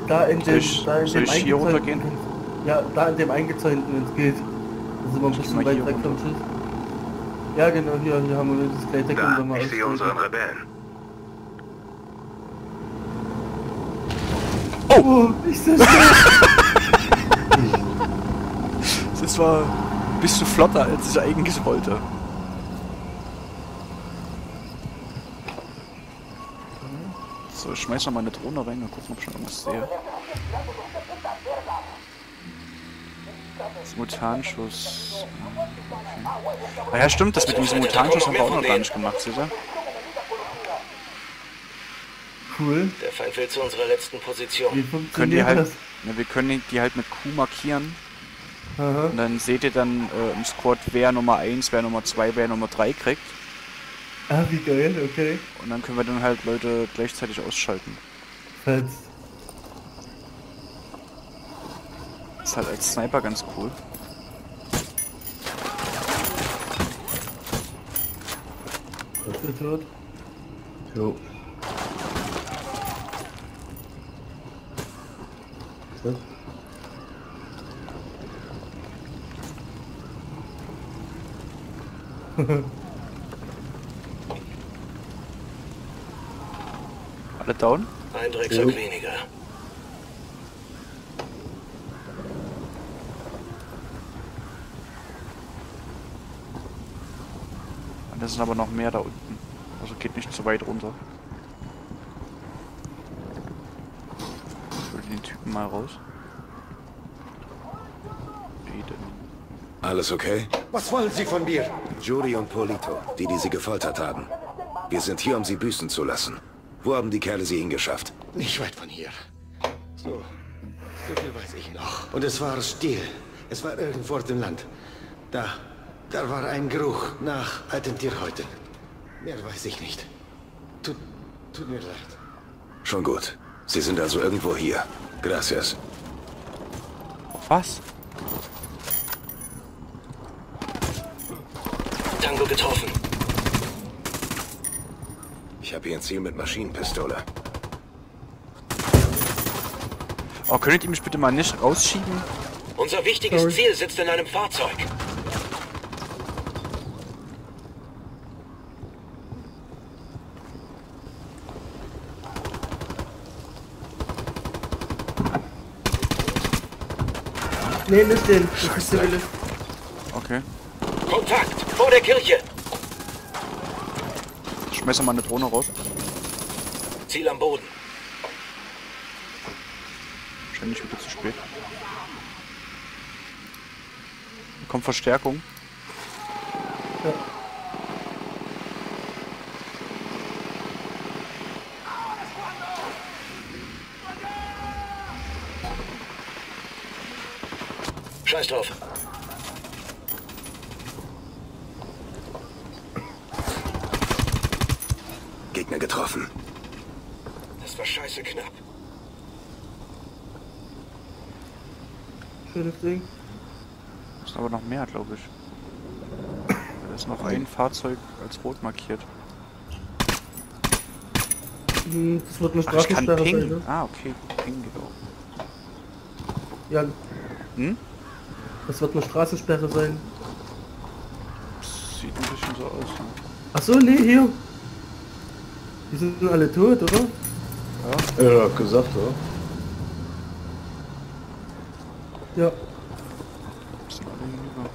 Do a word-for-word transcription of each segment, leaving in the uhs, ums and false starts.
Da in Soll dem, ich, da in soll dem ich hier eingezäunten- runtergehen? Ja, da in dem eingezäunten, wenn es geht. Da sind wir ein Ich geh bisschen mal weit hier weg vom runter. Schiff. Ja, genau, hier, hier haben wir das Gleitdeck, Da, wenn wir ich sehe aussteigen. unseren Rebellen. Oh, ich sehe es. Das war ein bisschen flotter, als ich eigentlich wollte. So, ich schmeiß noch mal eine Drohne rein und gucken, ob ich schon irgendwas sehe. Simultanschuss. Okay. Ah ja, stimmt, das mit dem Simultanschuss haben wir auch noch gar nicht gemacht, seht ihr? Cool. Der Feind will zu unserer letzten Position. Wie Können die funktioniert halt, das? ja, wir können die halt mit Q markieren. Aha. Und dann seht ihr dann äh, im Squad, wer Nummer eins, wer Nummer zwei, wer Nummer drei kriegt. Ah, wie geil, okay. Und dann können wir dann halt Leute gleichzeitig ausschalten. Fett. Ist halt als Sniper ganz cool. Das wird tot. Jo. Was? Alle down? Ein Drecksack Jo. weniger. Und das sind aber noch mehr da unten. Also geht nicht zu weit runter. Ich hol den Typen mal raus. Wie denn? Alles okay? Was wollen Sie von mir? Judy und Polito, die, die sie gefoltert haben. Wir sind hier, um sie büßen zu lassen. Wo haben die Kerle sie hingeschafft? Nicht weit von hier. So, so viel weiß ich noch. Und es war still. Es war irgendwo auf dem Land. Da, da war ein Geruch nach alten Tierhäuten. Mehr weiß ich nicht. Tut, tut mir leid. Schon gut. Sie sind also irgendwo hier. Gracias. Was? Tango getroffen. Ich habe hier ein Ziel mit Maschinenpistole. Oh, könntet ihr mich bitte mal nicht rausschieben? Unser wichtiges Sorry. Ziel sitzt in einem Fahrzeug. Nee, nicht den. Das ist der Wille. Okay. Kontakt vor der Kirche. Ich schmeiße mal eine Drohne raus. Ziel am Boden. Wahrscheinlich wieder zu spät. Hier kommt Verstärkung. Ja. Scheiß drauf. Gegner getroffen. Das war scheiße knapp. Schönes Ding. Das ist aber noch mehr, glaube ich. Da ist noch ein Fahrzeug als rot markiert. Hm, das wird eine Ach, ich kann Straßensperre sein, pingen. ne? Ah, okay. Ping geht auch. Ja, Hm? das wird eine Straßensperre sein. Sieht ein bisschen so aus. Ne? Ach so, nee, hier. Die sind alle tot, oder? Ja, hab gesagt, oder? Ja. Sind alle hinüber.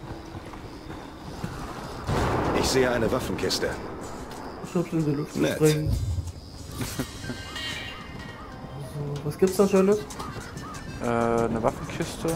Ich sehe eine Waffenkiste. Ich hab's in die Luft Nett. gesprengt. So, was gibt's da Schönes? Äh, eine Waffenkiste.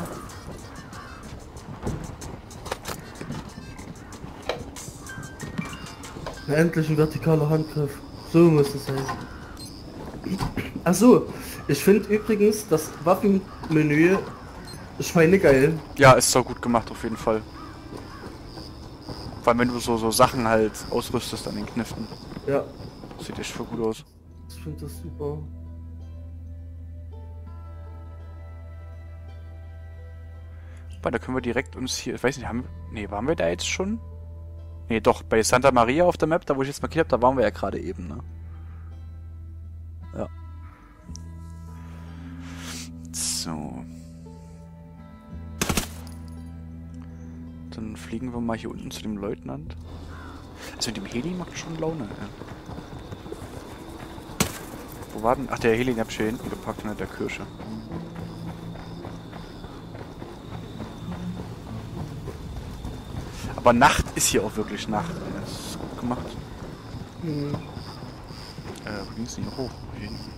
Ja, endlich ein vertikaler Handgriff. So muss es sein. Ach so, ich finde übrigens das Waffenmenü schweinegeil. Ja, ist so gut gemacht auf jeden Fall. Vor allem wenn du so, so Sachen halt ausrüstest an den Kniften. Ja, Sieht echt voll gut aus. ich finde das super. Wobei, da können wir direkt uns hier, ich weiß nicht, haben wir, nee, waren wir da jetzt schon? Nee, doch, bei Santa Maria auf der Map, da wo ich jetzt markiert habe, da waren wir ja gerade eben, ne? Ja. So. Dann fliegen wir mal hier unten zu dem Leutnant. Also mit dem Heli macht schon Laune. Ja. Wo war denn? Ach, der Heli, den hab ich hier hinten gepackt hinter der Kirche. Aber Nacht ist hier auch wirklich Nacht. Das ist gut gemacht. Mhm. Äh, wo ging's denn hier hoch? Hier hinten.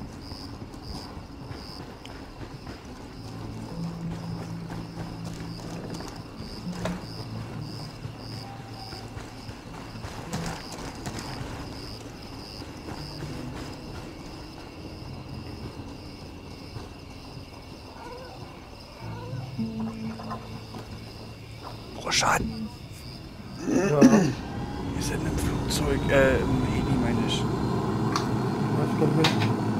Schaden. Ja. Wir sind im Flugzeug, äh, im Heli meine ich. Ja, ich komm mit.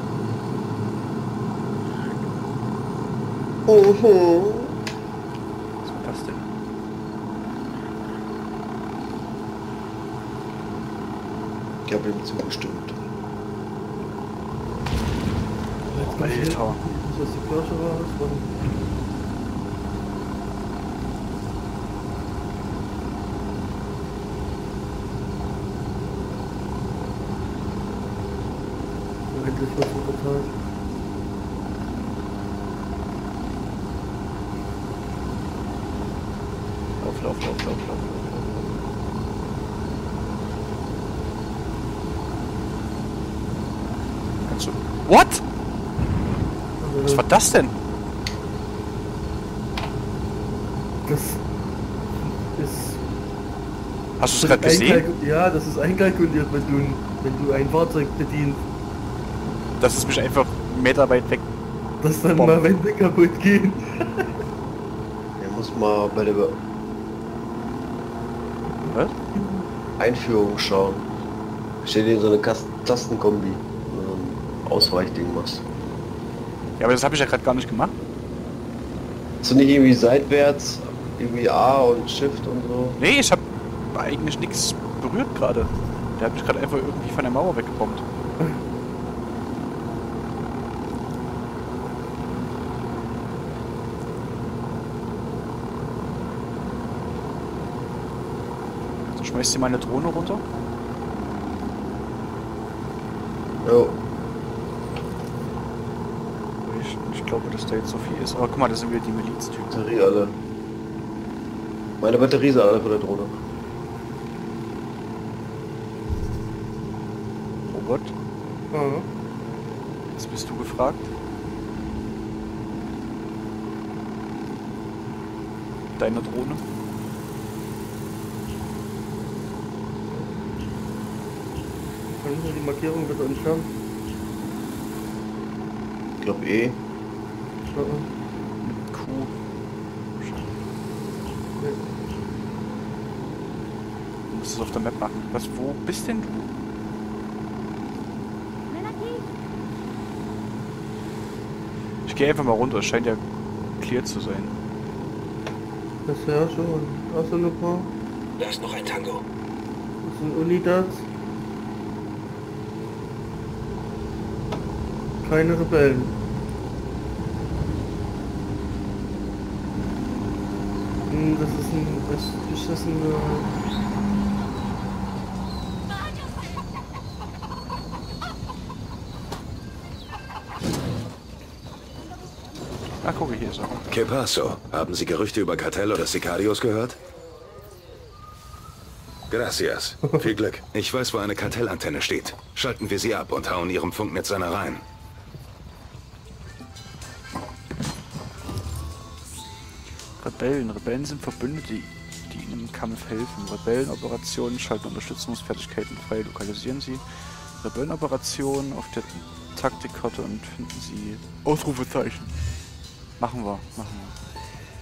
Oho. Was war das denn? Ich habe ihm zugestimmt. Jetzt kommt hier, Alter. ist das die Kirche oder was? Warum? Endlich was verteilt. Lauf, lauf, lauf, lauf, lauf, lauf. Kannst du... What? Was war das denn? Das ist... Hast du es gerade gesehen? einkalku- Ja, das ist einkalkuliert, wenn du, wenn du ein Fahrzeug bedienst. Das ist mich einfach einen Meter weit weg. Dass dann Bomb. mal Wände kaputt gehen. Er muss mal bei der Be Was? Einführung schauen. Stell dir so eine Kast Tastenkombi, so ein Ausweichding machst. Ja, aber das habe ich ja gerade gar nicht gemacht. Hast du nicht irgendwie seitwärts, irgendwie A und Shift und so? Nee, ich habe eigentlich nichts berührt gerade. Der hat mich gerade einfach irgendwie von der Mauer weggebombt. So, schmeißt dir meine Drohne runter. Jo. Ich, ich glaube, dass da jetzt so viel ist. Aber guck mal, da sind wir die Miliztypen. Batterie alle. Meine Batterie ist alle von der Drohne. Robert, Ja. jetzt bist du gefragt. Deine Drohne. Können wir die Markierung bitte entfernen? Ich glaube eh. Ja. Q. Du musst es auf der Map machen. Was, wo bist denn du? Ich gehe einfach mal runter, es scheint ja clear zu sein. Das ist ja schon. Hast du noch ein paar? Da ist noch ein Tango. Das sind Unidats. Keine Rebellen. Hm, das ist ein... Das ist das ein... äh, Ah, gucke, hier ist er. Que paso? Haben Sie Gerüchte über Kartell oder Sicarios gehört? Gracias. Viel Glück. Ich weiß, wo eine Kartellantenne steht. Schalten wir sie ab und hauen Ihrem Funknetz einer rein. Rebellen. Rebellen sind Verbündete, die ihnen im Kampf helfen. Rebellenoperationen schalten Unterstützungsfertigkeiten frei. Lokalisieren sie Rebellenoperationen auf der Taktikkarte und finden sie Ausrufezeichen. Machen wir, machen wir.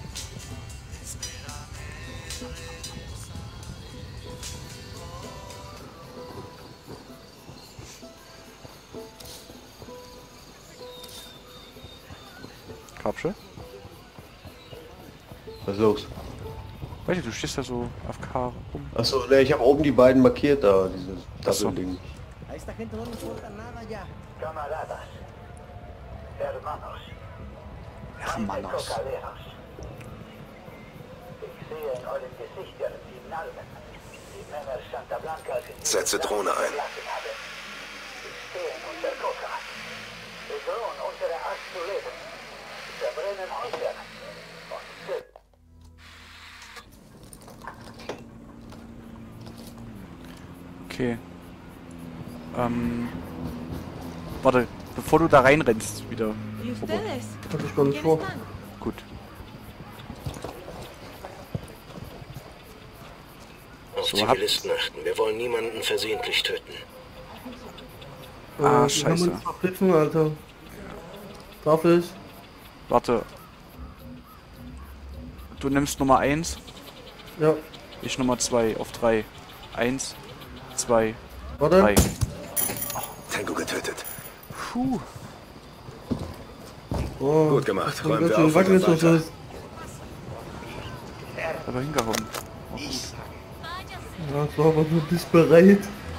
Grabsche? Was ist los? Weißt du, du stehst da so auf K rum. Achso, ne, ich habe oben die beiden markiert da, dieses Ach so. Ding. A esta gente no le importa nada ya. Camaradas, hermanos, Hermanos. Setze Drohne ein. Okay. Ähm. Warte, bevor du da reinrennst, wieder. ¿Y ustedes? Hatte ich gar nicht ¿Quiénes vor. están? Gut. Auf So, hab- Zivilisten achten. Wir wollen niemanden versehentlich töten. Ah, Äh, wir haben scheiße. uns verpfiffen, Alter. Darf ich? Warte. Du nimmst Nummer eins, Ja. ich Nummer zwei auf drei. eins, zwei, Warte. drei. Tango getötet. Puh. Oh, Gut gemacht. das kommt Räumen ganz wir schön auf wackelig und so weiter. ist. Aber hingehauen. Oh, gut. Ja, so, aber du bist bereit.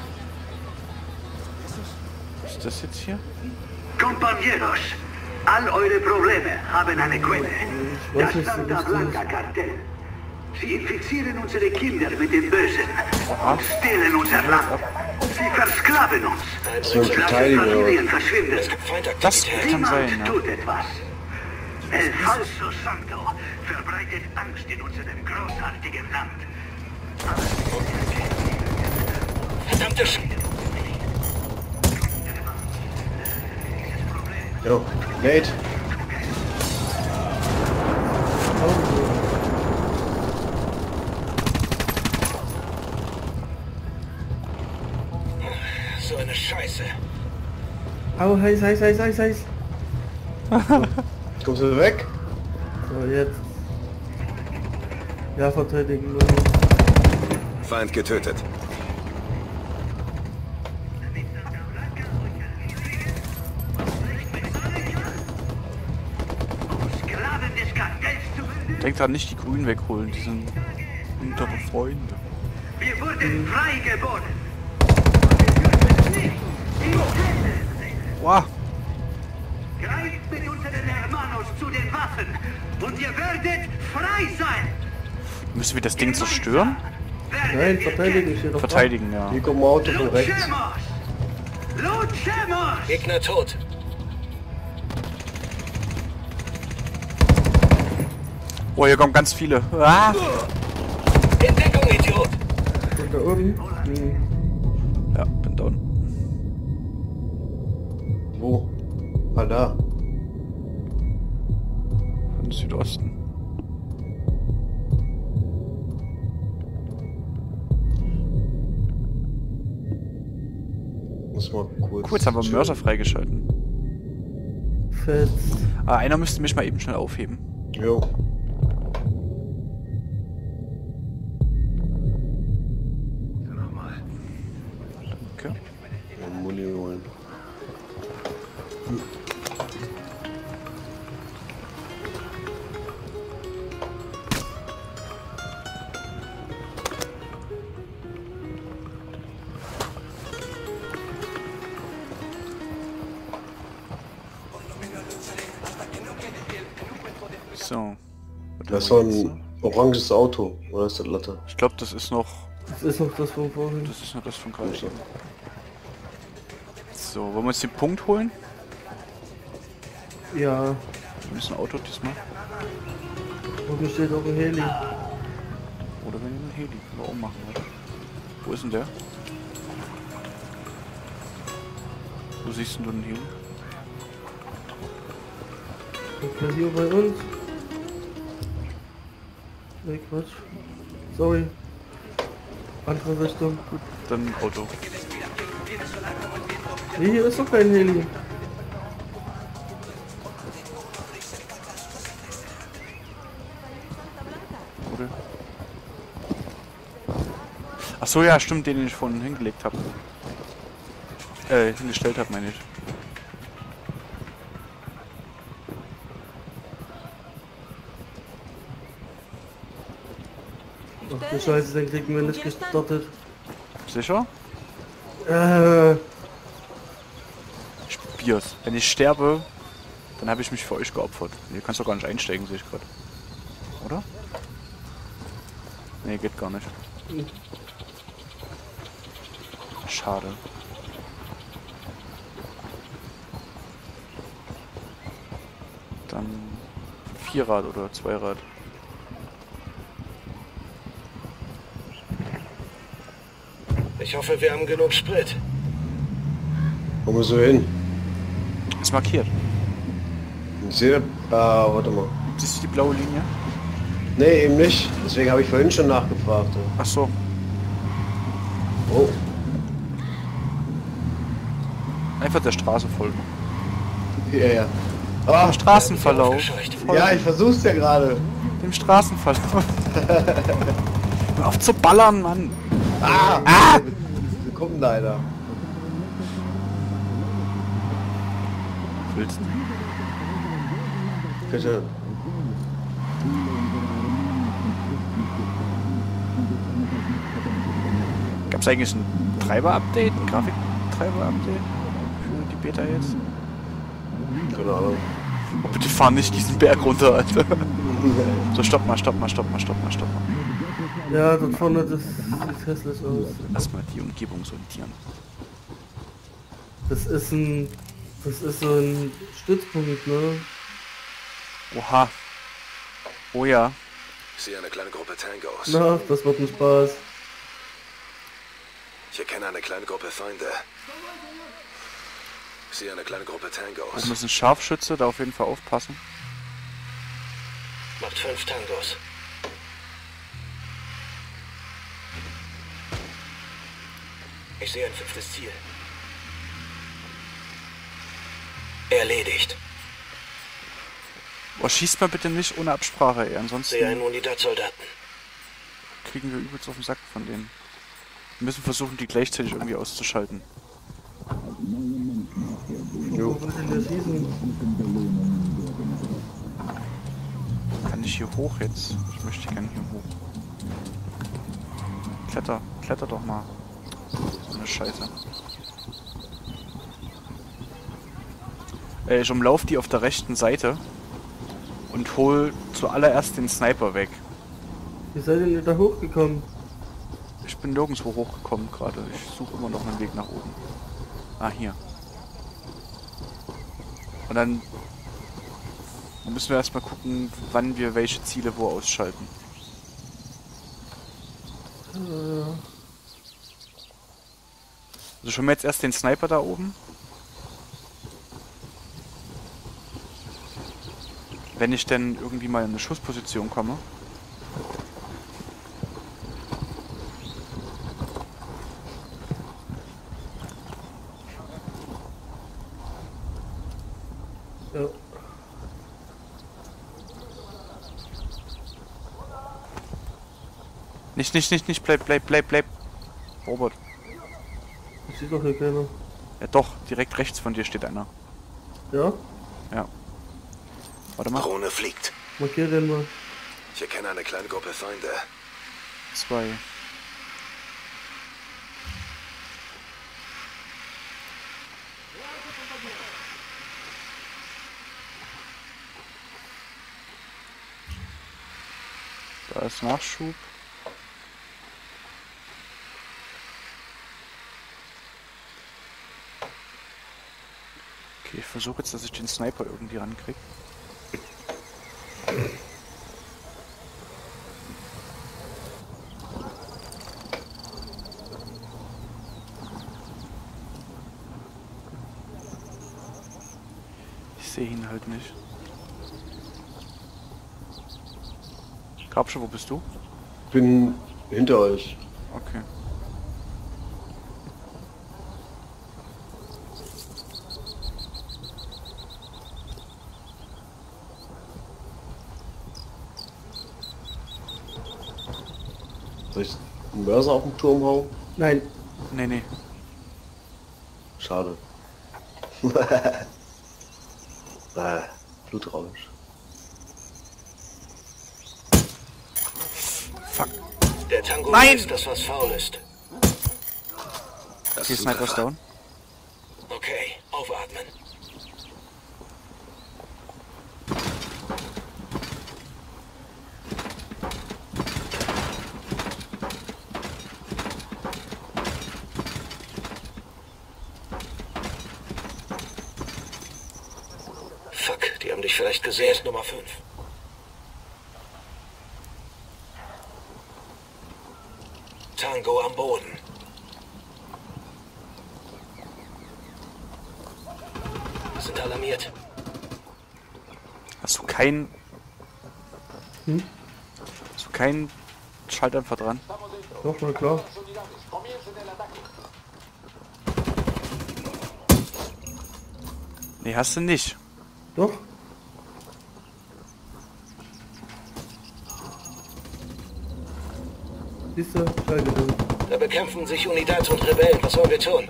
Was ist das jetzt hier? Compañeros, all eure Probleme haben eine Quelle. Ich weiß Das nicht so Santa richtig. Blanca Kartell. Sie infizieren unsere Kinder mit dem Bösen Aha. und stehlen unser Land. Sie versklaven uns. Ein So ein Ganze Verteidiger. Familien Es verschwinden. gibt Das Feindaktivität. kann sein, Niemand ja. tut etwas. El Falso Santo verbreitet Angst in unserem großartigen Land. Verdammte Sch... Jo, Nate. So eine Scheiße. Au, heiß, heiß, heiß, heiß, heiß. Kommst du weg? So, jetzt. Ja, verteidigen. Feind getötet. Sklaven des Kartells zu werden. Denk dran, nicht die Grünen wegholen, die sind unsere Freunde. Wir wurden frei geboren. Wow. Greift mit unseren Hermanos zu den Waffen und ihr werdet frei sein. Müssen wir das Ding zerstören? Nein, verteidigen steht doch. Verteidigen, ja. Hier kommt ein Auto von rechts. Luchemos! Luchemos! Gegner tot. Oh, hier kommen ganz viele. Ah! In Deckung, Idiot. Und da oben. Hm. Ja, bin down. Wo? Ah, da. Von Südosten. Muss mal kurz. Cool, jetzt haben wir einen Mörser freigeschalten. Fett. Ah, einer müsste mich mal eben schnell aufheben. Jo. Okay. Ja, Muni holen. So. Das ist so ein oranges Auto. Oder ist das Latte? Ich glaube, das ist noch. Das ist noch das von vorhin. Das ist noch das von gerade. So, wollen wir uns den Punkt holen? Ja. Wir müssen Auto diesmal. Oben steht auch ein Heli. Oder wenn wir einen Heli können wir auch machen, oder? Wo ist denn der? Wo siehst denn du den Heli? Okay, hier bei uns. Nee, Quatsch. Sorry. Andere Richtung. Gut, dann Auto. Nee, hier ist doch kein Heli. Oder? Ach so, ja, stimmt, den ich vorhin hingelegt habe. Äh, hingestellt habe, meine ich. Ach du Scheiße, den kriegen wir nicht gestartet. Sicher? Äh, Ich probier's. Wenn ich sterbe, Dann habe ich mich für euch geopfert. Ihr kannst doch gar nicht einsteigen, sehe ich gerade. Oder? Nee, geht gar nicht. Schade. Dann Vierrad oder Zweirad. Ich hoffe, wir haben genug Sprit. Wo muss so hin? Ist markiert. Ich sehe, ah, warte mal. Siehst du die blaue Linie? Nee, eben nicht. Deswegen habe ich vorhin schon nachgefragt. Ach so. Oh. Einfach der Straße folgen. Ja, ja. Ah, Dem Straßenverlauf. Aufgescheucht. ja, ich versuch's ja gerade. Dem Straßenverlauf. Hör auf zu ballern, Mann. Ah! Ah! Wir kommen leider. Willst du? Bitte. Gab's eigentlich ein Treiber-Update, ein Grafik-Treiber-Update für die Beta jetzt? Keine Ahnung. Oh, bitte fahr nicht diesen Berg runter, Alter. So, stopp mal, stopp mal, stopp mal, stopp mal, stopp mal. Ja, dort vorne, das sieht hässlich aus. Erstmal die Umgebung sondieren. Das ist ein... Das ist so ein Stützpunkt, ne? Oha. Oh ja. Ich sehe eine kleine Gruppe Tangos. Na, das wird ein Spaß. Ich erkenne eine kleine Gruppe Feinde. Ich sehe eine kleine Gruppe Tangos. Oben ist ein Scharfschütze, da auf jeden Fall aufpassen. Macht fünf Tangos. Ich sehe ein fünftes Ziel. Erledigt. Oh, schießt mal bitte nicht ohne Absprache, ey. Ansonsten Sehe einen Unidad-Soldaten. kriegen wir übelst auf den Sack von denen. Wir müssen versuchen, die gleichzeitig irgendwie auszuschalten. Wo will denn der schießen? Kann ich hier hoch jetzt? Ich möchte gerne hier hoch. Kletter, kletter doch mal. So eine Scheiße. Äh, ich umlauf die auf der rechten Seite und hol zuallererst den Sniper weg. Wie seid ihr denn da hochgekommen? Ich bin nirgendwo hochgekommen gerade. Ich suche immer noch einen Weg nach oben. Ah, hier. Und dann müssen wir erstmal gucken, wann wir welche Ziele wo ausschalten. Also schon mal jetzt erst den Sniper da oben. Wenn ich denn irgendwie mal in eine Schussposition komme. Ja. Nicht, nicht, nicht, nicht, bleib, bleib, bleib, bleib. Robert. Ich sehe doch hier keiner. Ja doch, direkt rechts von dir steht einer. Ja? Ja. Warte mal. Drohne fliegt. Markier den mal. Ich erkenne eine kleine Gruppe Feinde. Zwei. Da ist Nachschub. Okay, ich versuche jetzt, dass ich den Sniper irgendwie rankriege. Ich sehe ihn halt nicht. Grabsche, wo bist du? Bin hinter euch. Okay. Soll ich einen Mörser auf den Turm hauen? Nein. Nee, nee. Schade. ah, Blutrausch. Fuck. Der Tango Nein! ist das, was faul ist. Das Okay, ist ein Sniper ist Treffer. down. Okay, aufatmen. Die haben dich vielleicht gesehen. Er ist Nummer fünf. Tango am Boden. Wir sind alarmiert. Hast du keinen... Hm? Hast du keinen Schalldämpfer dran? Doch, na klar. Nee, hast du nicht. Doch. Siehst du? Schallgedämpft. Da bekämpfen sich Unidad und Rebellen. Was sollen wir tun?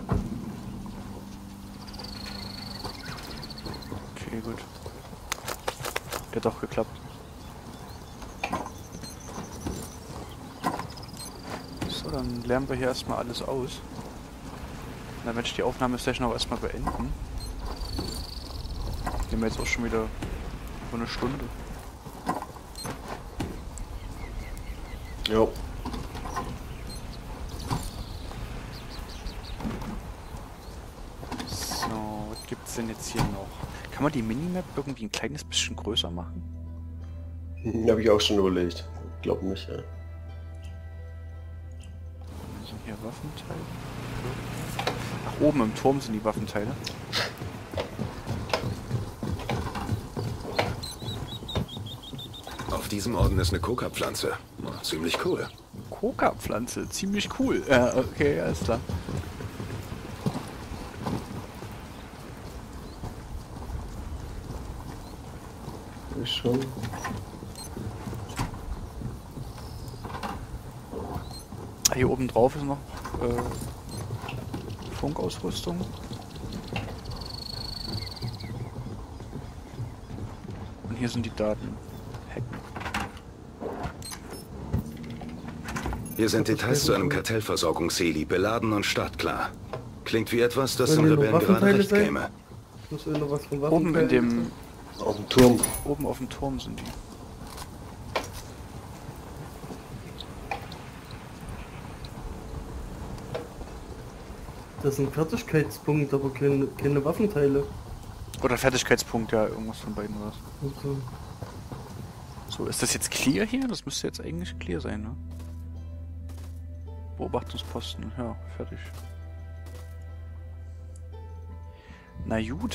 Okay, gut. Hat doch geklappt. So, dann lernen wir hier erstmal alles aus. Dann werde ich die Aufnahmesession auch erstmal beenden. Nehmen wir jetzt auch schon wieder so eine Stunde. Jo. So, was gibt's denn jetzt hier noch? Kann man die Minimap irgendwie ein kleines bisschen größer machen? Habe ich auch schon überlegt. Glaub nicht, ja. Sind hier Waffenteile? Ach, oben im Turm sind die Waffenteile. Auf diesem Orden ist eine Coca-Pflanze. Ziemlich cool. Coca-Pflanze, ziemlich cool. Ja, okay, alles klar. Ich schon. Ah, hier oben drauf ist noch äh, Funkausrüstung. Und hier sind die Daten. Hacken. Hier sind Details zu einem Kartellversorgungsheli, beladen und startklar. Klingt wie etwas, das den Sollen hier noch Rebellen gerade Waffenteile recht sein? käme. Muss irgendwo was von Oben in Waffenteilen? dem... Auf dem Turm. Oben auf dem Turm sind die. Das ist ein Fertigkeitspunkt, aber keine, keine Waffenteile. Oder Fertigkeitspunkt, ja, irgendwas von beiden was. Okay. So, ist das jetzt clear hier? Das müsste jetzt eigentlich clear sein, ne? Beobachtungsposten, ja, fertig. Na gut.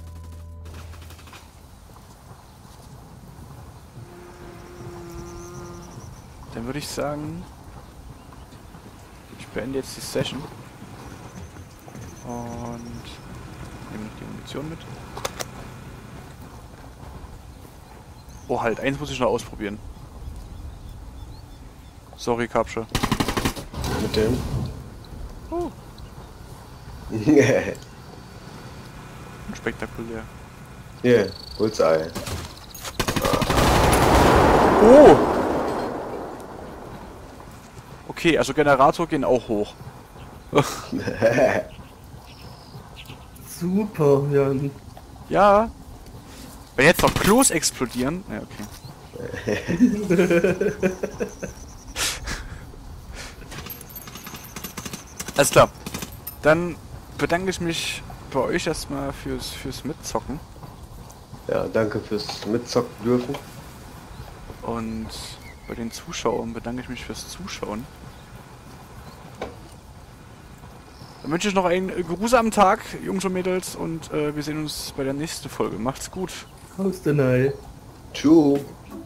Dann würde ich sagen, ich beende jetzt die Session. Und nehme noch die Munition mit. Oh halt, eins muss ich noch ausprobieren. Sorry, Kapsche. Mit dem. Oh. Spektakulär. Yeah, Bullseye. Oh! Okay, also Generator gehen auch hoch. Super, Jan. Ja. Wenn jetzt noch Klos explodieren. Ja, okay. Alles klar. Dann bedanke ich mich bei euch erstmal fürs, fürs Mitzocken. Ja, danke fürs Mitzocken dürfen. Und bei den Zuschauern bedanke ich mich fürs Zuschauen. Dann wünsche ich noch einen geruhsamen Tag, Jungs und Mädels, und äh, wir sehen uns bei der nächsten Folge. Macht's gut. Haus denn, ey. Tschüss.